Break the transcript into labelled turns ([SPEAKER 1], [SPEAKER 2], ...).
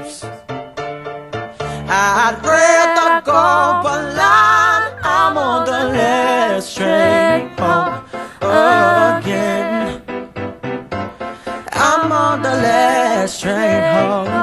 [SPEAKER 1] lives. I'd rather go blind. I'm on the last train home again. I'm on the last train home.